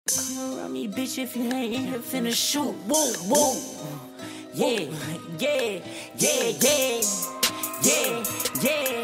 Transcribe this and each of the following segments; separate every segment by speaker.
Speaker 1: Come around me, bitch, if you ain't in here finna shoot. Whoa, whoa. Yeah, yeah, yeah, yeah. Yeah, yeah,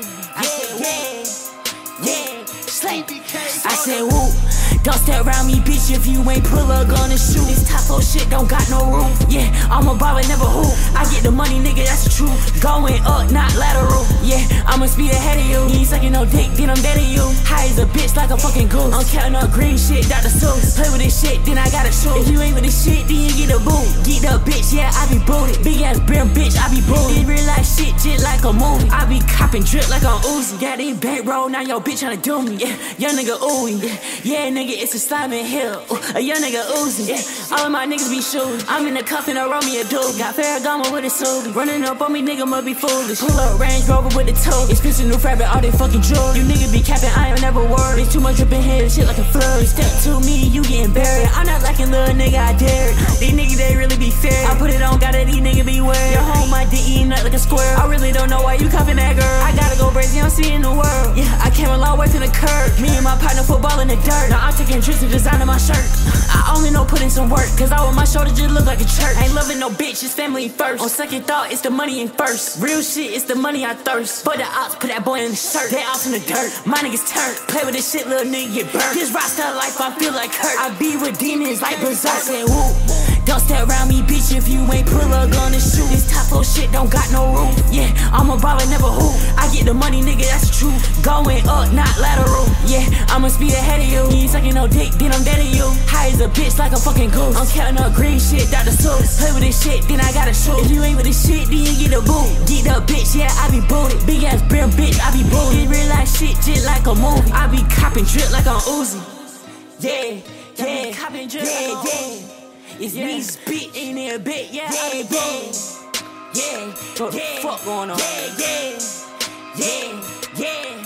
Speaker 1: yeah, yeah, yeah. Slay. I said, woo. Don't step around me, bitch, if you ain't pull a gun and shoot. This top flow shit don't got no roof. Yeah, I'm a baller, never hoop. I get the money, nigga, that's the truth. Going up, not lateral. Yeah, I'ma speed ahead of you. You ain't sucking no dick, then I'm dead to you. High as a bitch like a fucking goose. I'm counting up green shit, Dr. Seuss. Play with this shit, then I gotta shoot. If you ain't with this shit, then you get a boot. Get up, bitch, yeah, I be booted. Big ass brim, bitch, I be booted. Real life shit, just like a movie. I be copping drip like I'm Uzi. Got these bankroll, now your bitch tryna do me. Yeah, young nigga ooey. Yeah, nigga, it's a slime in hell. A young nigga oozing. Yeah, all of my niggas be shooting. I'm in the cuff and I roll me a dude. Got Ferragamo with a suit. Running up on me, nigga, must be foolish. Pull up Range Rover with the toe. Expensive new fabric, all they fucking jewelry. You niggas be capping, I ain't never worried. There's too much drip in here, shit like a flood. Step to me, you getting buried. I'm not liking little nigga, I dare it. These niggas, they really be fair. I put it on, gotta these niggas beware. Your home might be eating up like a square. I really don't know why you cuffing that girl. I gotta go crazy, I'm seeing the world. Yeah, I came a long way from the curb. Me and my partner football in the dirt. Now I'm taking trips to designing my shirt. I only know put in some work, cause I want my shoulder just look like a church. I ain't loving no bitch, it's family first. On second thought, it's the money in first. Real shit, it's the money I thirst. But the ops put that boy in the shirt. They ops in the dirt, my niggas turn. Play with this shit, little nigga get burnt. This rockstar life, I feel like hurt. I be with demons like berserk. I said woo, don't step around me, bitch, if you ain't pull a gun and shoot. This top flow shit don't got no roof. Yeah, I'm a baller, never hoop. I get the money, nigga, that's the truth. Going up, not lateral. Yeah, I'ma speed ahead of you. You ain't sucking no dick, then I'm dead to you. High as a bitch like a fucking goose. I'm counting up green shit, Dr. Seuss. Play with this shit, then I gotta shoot. If you ain't with this shit, then you get a boot. Get up, bitch, yeah, I be booted. Big ass brim, bitch, I be booted. Real life shit, just like a movie. I be copping drip like I'm Uzi. Yeah, yeah, copping drip, yeah, yeah. It's me spit in there, bitch, yeah, yeah, yeah. Yeah, what the fuck going on? Yeah, yeah, yeah, yeah.